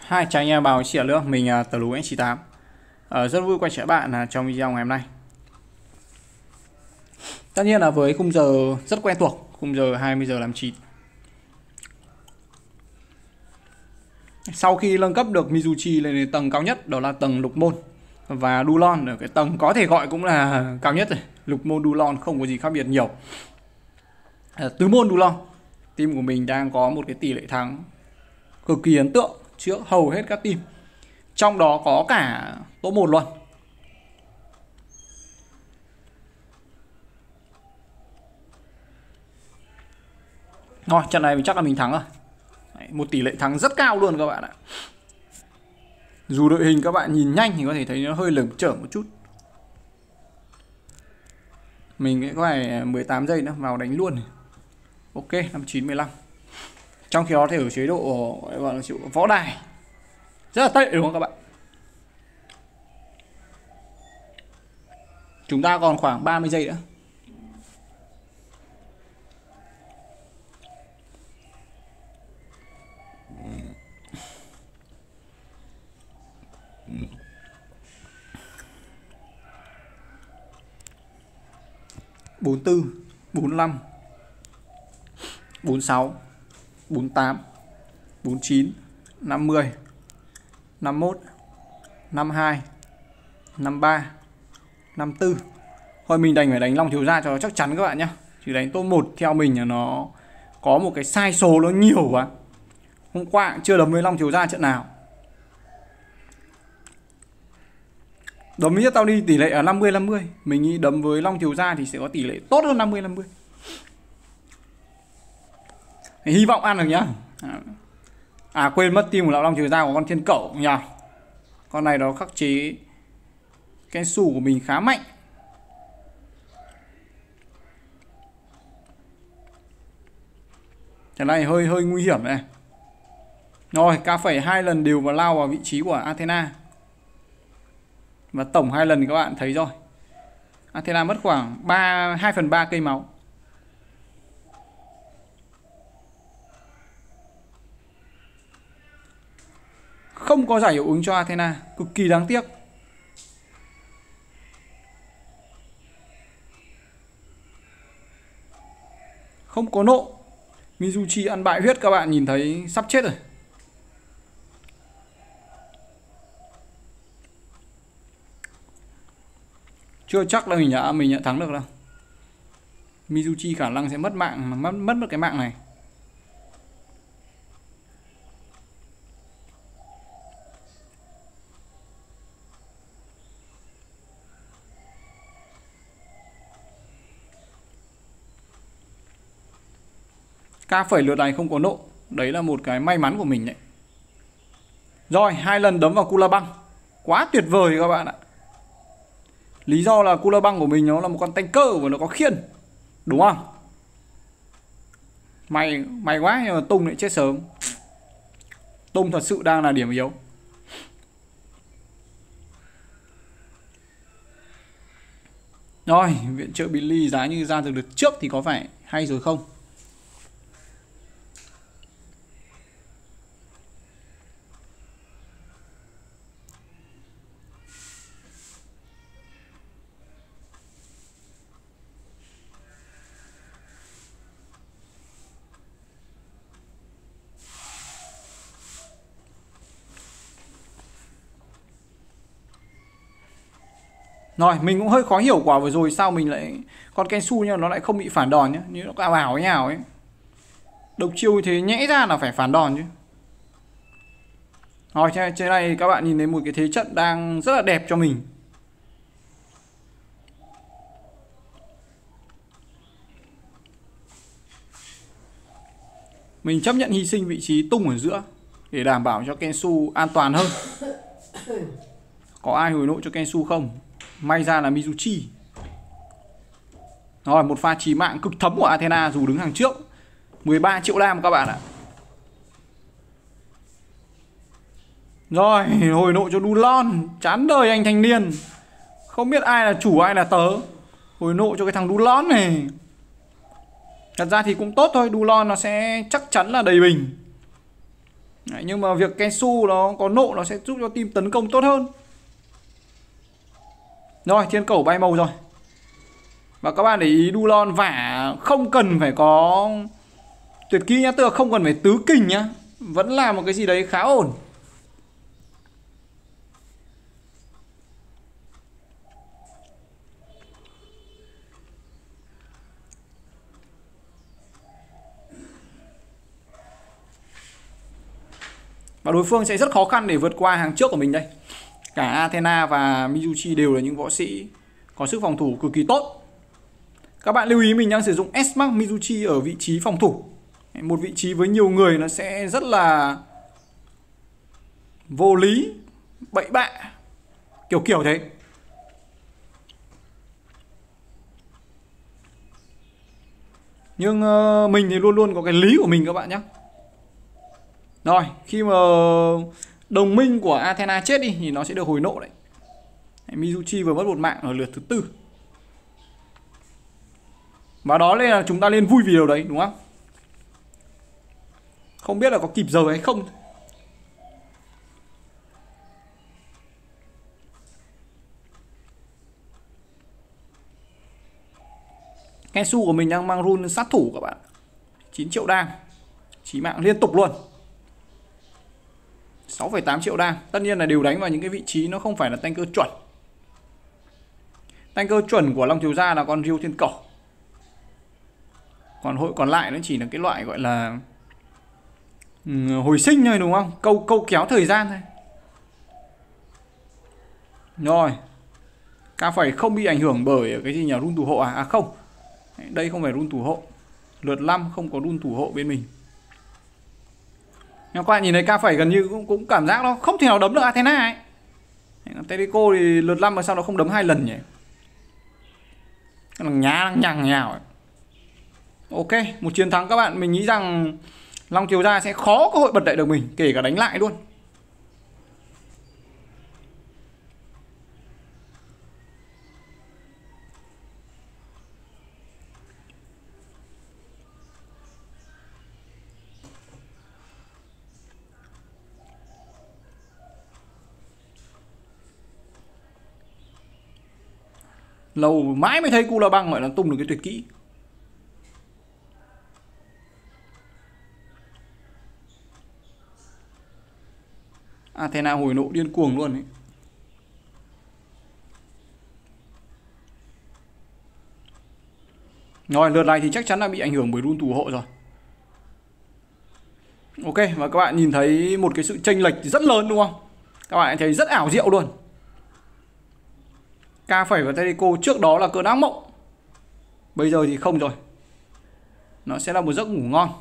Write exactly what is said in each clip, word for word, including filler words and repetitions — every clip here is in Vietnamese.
Hai chào anh em vào chia nữa, mình uh, Tờ Lú chín tám. uh, Rất vui quay trở lại bạn uh, trong video ngày hôm nay. Tất nhiên là với khung giờ rất quen thuộc, khung giờ hai mươi giờ làm chín. Sau khi nâng cấp được Mizuchi lên đến tầng cao nhất, đó là tầng Lục Môn, và Dulon ở cái tầng có thể gọi cũng là cao nhất rồi. Lục Môn Dulon không có gì khác biệt nhiều. uh, Tứ môn Dulon, team của mình đang có một cái tỷ lệ thắng cực kỳ ấn tượng trước hầu hết các team, trong đó có cả top một luôn. Rồi, trận này mình chắc là mình thắng rồi. Đấy, một tỷ lệ thắng rất cao luôn các bạn ạ. Dù đội hình các bạn nhìn nhanh thì có thể thấy nó hơi lởm chởm một chút. Mình sẽ có phải mười tám giây nữa vào đánh luôn này. Ok, năm chín mười lăm. Trong khi đó thì ở chế độ gọi là chế độ võ đài rất là tệ đúng không các bạn? Chúng ta còn khoảng ba mươi giây nữa. bốn mươi tư, bốn mươi lăm, bốn mươi sáu, bốn mươi tám, bốn mươi chín, năm mươi, năm mươi mốt, năm mươi hai, năm mươi ba, năm mươi tư. Thôi mình đành phải đánh Long Thiếu Gia cho chắc chắn các bạn nhé. Chứ đánh top một theo mình là nó có một cái sai số nó nhiều quá. Hôm qua cũng chưa đấm với Long Thiếu Gia trận nào. Đấm với tao đi tỷ lệ là năm mươi năm mươi. Mình nghĩ đấm với Long Thiếu Gia thì sẽ có tỷ lệ tốt hơn năm mươi năm mươi. Hy vọng ăn được nhá. À quên mất, team của Lão Long Thiếu Gia có con Thiên Cẩu nhỉ. Con này nó khắc chế Kensu của mình khá mạnh. Cái này hơi hơi nguy hiểm này. Rồi, K phẩy hai lần đều vào lao vào vị trí của Athena. Và tổng hai lần thì các bạn thấy rồi. Athena mất khoảng ba, hai phần ba cây máu. Không có giải hiệu ứng cho Athena, cực kỳ đáng tiếc. Không có nộ. Mizuchi ăn bại huyết, các bạn nhìn thấy sắp chết rồi. Chưa chắc là mình đã mình đã thắng được đâu. Mizuchi khả năng sẽ mất mạng, mất mất một cái mạng này. K phẩy lượt này không có nộ. Đấy là một cái may mắn của mình đấy. Rồi, hai lần đấm vào Cula băng. Quá tuyệt vời các bạn ạ. Lý do là Cula băng của mình nó là một con tanker và nó có khiên. Đúng không? May may quá, nhưng mà Tung lại chết sớm. Tung thật sự đang là điểm yếu. Rồi, viện trợ Billy giá như ra từ lượt trước thì có phải hay rồi không? Rồi, mình cũng hơi khó hiểu quả vừa rồi sao mình lại con Kensu nhưng nó lại không bị phản đòn nhá, như nó ảo ảo nhào ấy. Độc chiêu như thế nhẽ ra là phải phản đòn chứ. Rồi, trên này các bạn nhìn thấy một cái thế trận đang rất là đẹp cho mình. Mình chấp nhận hy sinh vị trí Tung ở giữa để đảm bảo cho Kensu an toàn hơn. Có ai hồi nộ cho Kensu không? May ra là Mizuchi. Rồi, một pha chí mạng cực thấm của Athena dù đứng hàng trước. mười ba triệu đam các bạn ạ. Rồi, hồi nộ cho Dulon. Chán đời anh thanh niên. Không biết ai là chủ ai là tớ. Hồi nộ cho cái thằng Dulon này. Thật ra thì cũng tốt thôi. Dulon nó sẽ chắc chắn là đầy bình. Đấy, nhưng mà việc Kensu nó có nộ nó sẽ giúp cho team tấn công tốt hơn. Rồi, thiên cẩu bay màu rồi. Và các bạn để ý Dulon vả không cần phải có tuyệt kỹ nhá, tức là không cần phải tứ kình nhá, vẫn là một cái gì đấy khá ổn. Và đối phương sẽ rất khó khăn để vượt qua hàng trước của mình đây. Cả Athena và Mizuchi đều là những võ sĩ có sức phòng thủ cực kỳ tốt. Các bạn lưu ý mình đang sử dụng S-Max Mizuchi ở vị trí phòng thủ. Một vị trí với nhiều người nó sẽ rất là vô lý, bậy bạ, kiểu kiểu thế. Nhưng uh, mình thì luôn luôn có cái lý của mình các bạn nhé. Rồi, khi mà đồng minh của Athena chết đi thì nó sẽ được hồi nộ đấy. Mizuchi vừa mất một mạng ở lượt thứ tư. Và đó là chúng ta nên vui vì điều đấy, đúng không? Không biết là có kịp giờ hay không. Kensu của mình đang mang rune sát thủ các bạn. chín triệu đam. Chí mạng liên tục luôn. sáu phẩy tám triệu đam. Tất nhiên là đều đánh vào những cái vị trí nó không phải là tanker chuẩn. Tanker chuẩn của Long Thiếu Gia là con Ryu Thiên Cẩu. Còn hội còn lại nó chỉ là cái loại gọi là hồi sinh thôi, đúng không? Câu câu kéo thời gian thôi. Rồi. Ca phẩy không bị ảnh hưởng bởi cái gì nhỉ? Rune thủ hộ à? À không. Đây không phải rune thủ hộ. Lượt năm không có rune thủ hộ bên mình. Nhưng các bạn nhìn thấy Ca phẩy gần như cũng, cũng cảm giác nó không thể nào đấm được Athena ấy. Tedico thì lượt năm mà sao nó không đấm hai lần nhỉ? Nó nhá nhằng nhào ấy. Ok, một chiến thắng các bạn. Mình nghĩ rằng Long Thiếu Gia sẽ khó có hội bật lại được mình, kể cả đánh lại luôn. Lâu mãi mới thấy Cula Băng gọi là tung được cái tuyệt kỹ. Athena hồi nộ điên cuồng luôn ấy. Rồi, lượt này thì chắc chắn là bị ảnh hưởng bởi rune thủ hộ rồi. Ok, và các bạn nhìn thấy một cái sự chênh lệch rất lớn đúng không? Các bạn thấy rất ảo diệu luôn. Ca phẩy và Tedico trước đó là cơn ác mộng. Bây giờ thì không rồi. Nó sẽ là một giấc ngủ ngon.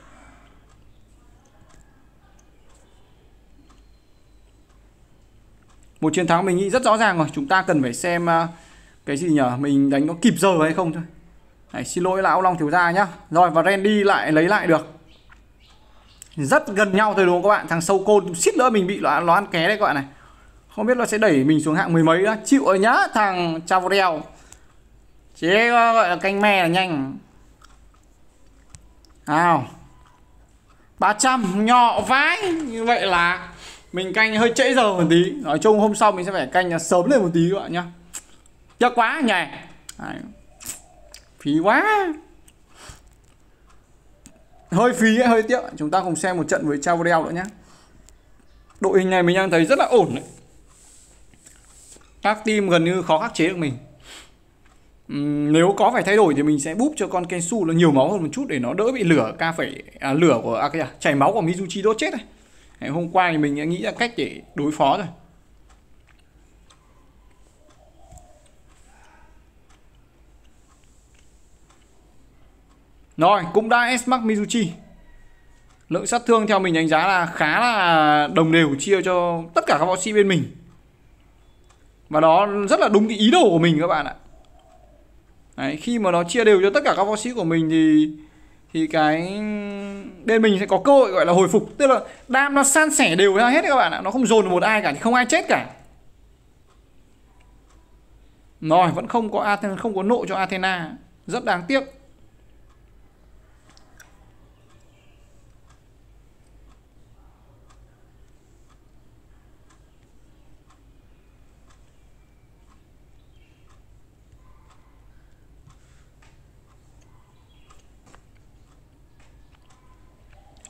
Một chiến thắng mình nghĩ rất rõ ràng rồi. Chúng ta cần phải xem uh, cái gì nhỉ? Mình đánh nó kịp giờ hay không thôi. Đấy, xin lỗi lão Long Thiếu Gia nhá. Rồi, và Randy lại lấy lại được. Rất gần nhau thôi đúng không các bạn? Thằng sâu côn xít nữa mình bị nó, nó ăn ké đấy các bạn này. Không biết nó sẽ đẩy mình xuống hạng mười mấy đó. Chịu rồi nhá thằng Chavrel. Chế gọi là canh me là nhanh. Nào, ba trăm nhỏ vãi. Như vậy là mình canh hơi trễ giờ một tí. Nói chung hôm sau mình sẽ phải canh sớm lên một tí các bạn nhá. Chắc quá nhỉ. Đấy. Phí quá. Hơi phí ấy, hơi tiếc. Chúng ta cùng xem một trận với Chavrel nữa nhé. Đội hình này mình đang thấy rất là ổn đấy. Các team gần như khó khắc chế được mình. uhm, Nếu có phải thay đổi thì mình sẽ búp cho con Kensu nó nhiều máu hơn một chút để nó đỡ bị lửa ca phải à, lửa của à, cái à, chảy máu của Mizuchi đốt chết này. Đấy, hôm qua thì mình đã nghĩ ra cách để đối phó rồi. Rồi, cũng đã S-Max Mizuchi. Lượng sát thương theo mình đánh giá là khá là đồng đều chia cho tất cả các võ sĩ bên mình. Và đó rất là đúng cái ý đồ của mình các bạn ạ. Đấy, khi mà nó chia đều cho tất cả các võ sĩ của mình thì thì cái bên mình sẽ có cơ hội gọi là hồi phục. Tức là đam nó san sẻ đều ra hết các bạn ạ. Nó không dồn được một ai cả thì không ai chết cả. Rồi, vẫn không có Athena, không có nộ cho Athena. Rất đáng tiếc.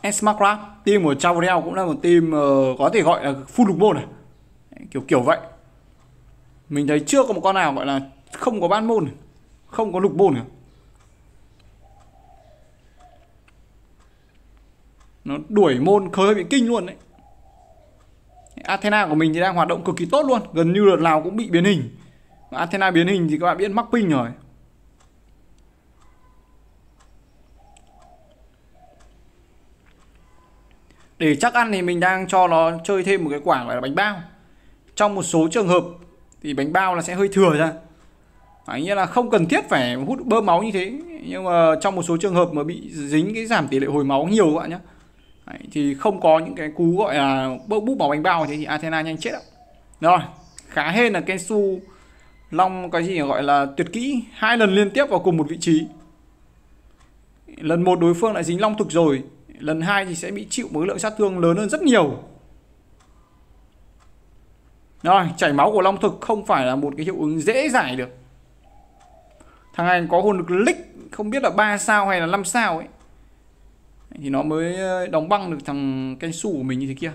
Smartcraft, team của Chavrel cũng là một team uh, có thể gọi là full lục môn này, kiểu kiểu vậy. Mình thấy chưa có một con nào gọi là không có ban môn này, không có lục môn này. Nó đuổi môn khơi bị kinh luôn đấy. Athena của mình thì đang hoạt động cực kỳ tốt luôn, gần như lần nào cũng bị biến hình. Athena biến hình thì các bạn biết mắc ping rồi. Để chắc ăn thì mình đang cho nó chơi thêm một cái quả gọi là bánh bao. Trong một số trường hợp thì bánh bao là sẽ hơi thừa ra, phải nghĩa là không cần thiết phải hút bơm máu như thế. Nhưng mà trong một số trường hợp mà bị dính cái giảm tỷ lệ hồi máu nhiều các bạn nhé, đấy, thì không có những cái cú gọi là bơm bút vào bánh bao thế thì Athena nhanh chết ạ. Rồi, khá hên là Kensu Long cái gì gọi là tuyệt kỹ hai lần liên tiếp vào cùng một vị trí. Lần một đối phương lại dính long thực rồi, lần hai thì sẽ bị chịu một lượng sát thương lớn hơn rất nhiều. Rồi, chảy máu của long thực không phải là một cái hiệu ứng dễ giải được. Thằng này có hồn lực lick không biết là ba sao hay là năm sao ấy, thì nó mới đóng băng được thằng Kensu của mình như thế kia.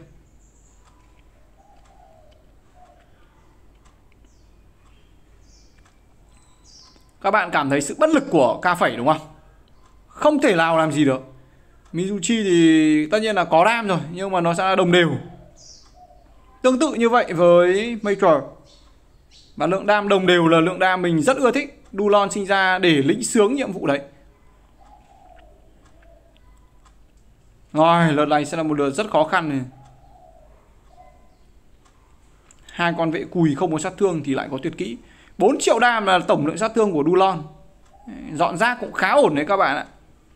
Các bạn cảm thấy sự bất lực của Ca Phẩy đúng không? Không thể nào làm gì được. Mizuchi thì tất nhiên là có đam rồi, nhưng mà nó sẽ là đồng đều. Tương tự như vậy với Major. Và lượng đam đồng đều là lượng đam mình rất ưa thích. Dulon sinh ra để lĩnh sướng nhiệm vụ đấy. Rồi, lượt này sẽ là một lượt rất khó khăn này. Hai con vệ cùi không có sát thương thì lại có tuyệt kỹ. Bốn triệu đam là tổng lượng sát thương của Dulon. Dọn rác cũng khá ổn đấy các bạn ạ.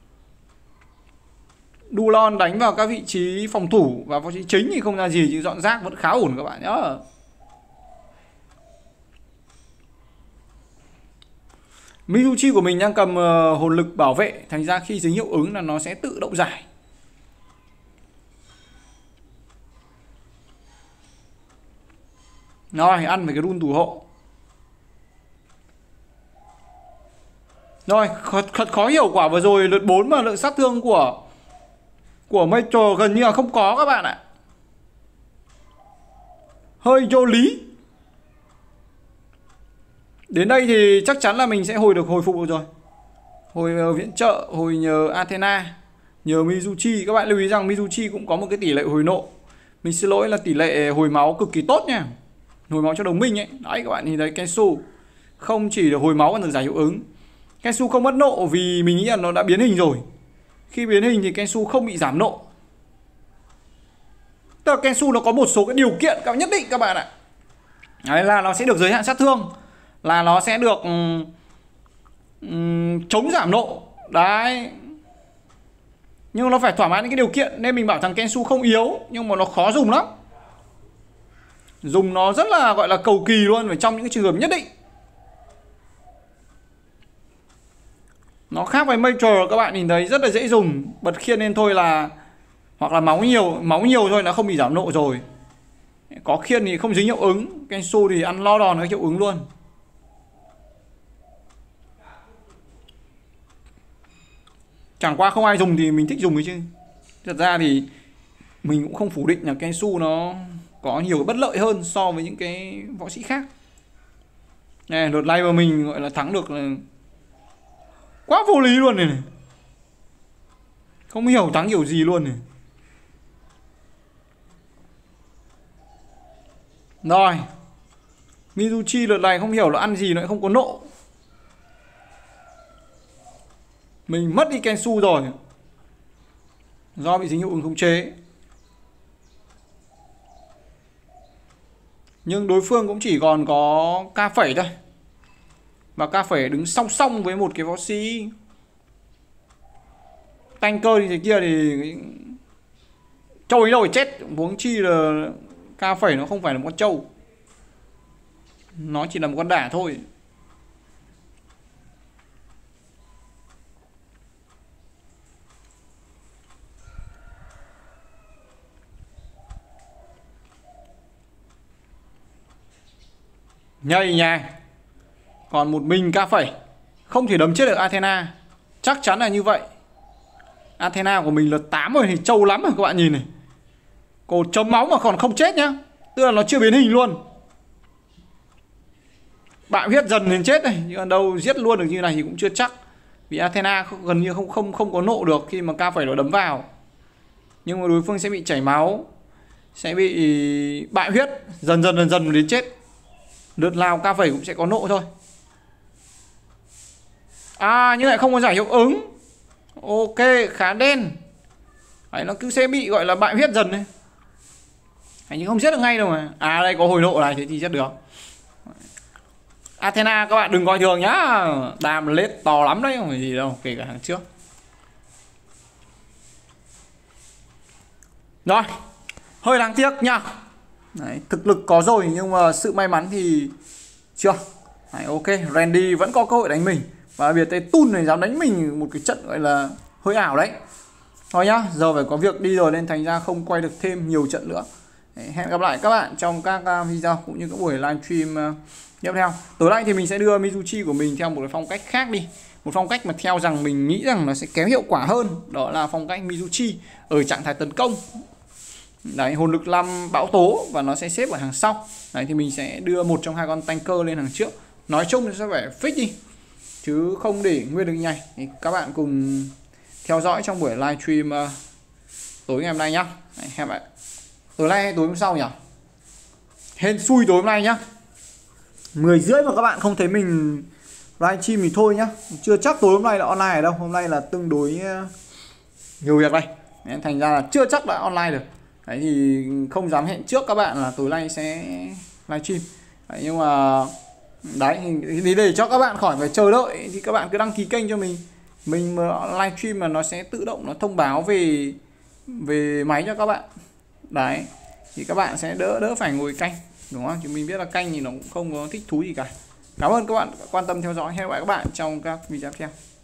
Dulon đánh vào các vị trí phòng thủ và vị trí chính thì không ra gì, chứ dọn rác vẫn khá ổn các bạn nhé. Mizuchi của mình đang cầm uh, hồn lực bảo vệ, thành ra khi dính hiệu ứng là nó sẽ tự động giải. Rồi, ăn với cái run thủ hộ. Rồi, thật khó hiểu quả vừa rồi lượt bốn mà lượng sát thương của của Major gần như là không có các bạn ạ. Hơi vô lý. Đến đây thì chắc chắn là mình sẽ hồi được hồi phục được rồi. Hồi viện trợ, hồi nhờ Athena, nhờ Mizuchi. Các bạn lưu ý rằng Mizuchi cũng có một cái tỷ lệ hồi nộ. Mình xin lỗi là tỷ lệ hồi máu cực kỳ tốt nha. Hồi máu cho đồng minh ấy. Đấy các bạn nhìn thấy Kensu không chỉ được hồi máu còn được giải hiệu ứng. Kensu không mất nộ vì mình nghĩ là nó đã biến hình rồi. Khi biến hình thì Kensu không bị giảm nộ. Tức là Kensu nó có một số cái điều kiện các nhất định các bạn ạ. Đấy là nó sẽ được giới hạn sát thương, là nó sẽ được um, um, chống giảm nộ. Đấy. Nhưng nó phải thỏa mãn những cái điều kiện. Nên mình bảo thằng Kensu không yếu, nhưng mà nó khó dùng lắm. Dùng nó rất là gọi là cầu kỳ luôn, phải trong những cái trường hợp nhất định. Nó khác với Major, các bạn nhìn thấy rất là dễ dùng. Bật khiên lên thôi là, hoặc là máu nhiều, máu nhiều thôi là không bị giảm nộ rồi. Có khiên thì không dính hiệu ứng. Kensu thì ăn lo đòn với hiệu ứng luôn. Chẳng qua không ai dùng thì mình thích dùng ấy chứ. Thật ra thì mình cũng không phủ định là Kensu nó có nhiều bất lợi hơn so với những cái võ sĩ khác. Này, lượt này mà mình gọi là thắng được là quá vô lý luôn này, này. Không hiểu thắng kiểu gì luôn này. Rồi, Mizuchi lượt này không hiểu là ăn gì nó lại không có nộ. Mình mất đi Kensu rồi, do bị dính hiệu ứng khống chế. Nhưng đối phương cũng chỉ còn có Ca Phẩy thôi. Và Ca Phẩy đứng song song với một cái võ sĩ tanker như thế kia thì trâu ấy đâu phải chết. Huống chi là Ca Phẩy nó không phải là một con trâu, nó chỉ là một con đả thôi. Nhây nha. Còn một mình Ca Phẩy không thể đấm chết được Athena. Chắc chắn là như vậy. Athena của mình là tám rồi thì trâu lắm rồi các bạn nhìn này. Cột chấm máu mà còn không chết nhá. Tức là nó chưa biến hình luôn. Bạo huyết dần đến chết này, nhưng đâu giết luôn được như này thì cũng chưa chắc. Vì Athena gần như không không không có nộ được khi mà ca phẩy nó đấm vào. Nhưng mà đối phương sẽ bị chảy máu, sẽ bị bại huyết dần dần dần dần đến chết. Lượt nào ca phẩy cũng sẽ có nộ thôi. À nhưng lại không có giải hiệu ứng. Ok, khá đen. Đấy, nó cứ sẽ bị gọi là bại huyết dần này. Đấy, nhưng không giết được ngay đâu mà. À đây có hồi nộ này, thế thì giết được. Athena các bạn đừng coi thường nhá. Đam lết to lắm đấy, không phải gì đâu, kể cả hàng trước. Rồi, hơi đáng tiếc nhá. Đấy, thực lực có rồi nhưng mà sự may mắn thì chưa. Đấy, ok, Randy vẫn có cơ hội đánh mình. Và biệt tay Tun này dám đánh mình một cái trận gọi là hơi ảo đấy. Thôi nhá, giờ phải có việc đi rồi nên thành ra không quay được thêm nhiều trận nữa. Đấy, hẹn gặp lại các bạn trong các video cũng như các buổi livestream uh, tiếp theo. Tối nay thì mình sẽ đưa Mizuchi của mình theo một cái phong cách khác đi. Một phong cách mà theo rằng mình nghĩ rằng nó sẽ kém hiệu quả hơn. Đó là phong cách Mizuchi ở trạng thái tấn công. Đấy, hồn lực năm bão tố và nó sẽ xếp ở hàng sau. Đấy thì mình sẽ đưa một trong hai con tanker lên hàng trước. Nói chung thì sẽ phải fix đi, chứ không để nguyên được như này. Thì các bạn cùng theo dõi trong buổi livestream uh, tối ngày hôm nay nhá. Đấy, hẹn bạn tối nay hay tối hôm sau nhỉ? Hên xui tối hôm nay nhá. Mười rưỡi mà các bạn không thấy mình livestream thì thôi nhá. Chưa chắc tối hôm nay là online ở đâu. Hôm nay là tương đối uh, nhiều việc đây. Nên thành ra là chưa chắc đã online được. Đấy thì không dám hẹn trước các bạn là tối nay sẽ livestream. Đấy, nhưng mà đấy thì để cho các bạn khỏi phải chờ đợi thì các bạn cứ đăng ký kênh cho mình. Mình mà livestream mà nó sẽ tự động nó thông báo về về máy cho các bạn. Đấy thì các bạn sẽ đỡ đỡ phải ngồi canh, đúng không? Chứ mình biết là canh thì nó cũng không có thích thú gì cả. Cảm ơn các bạn quan tâm theo dõi. Hẹn gặp lại các bạn trong các video tiếp theo.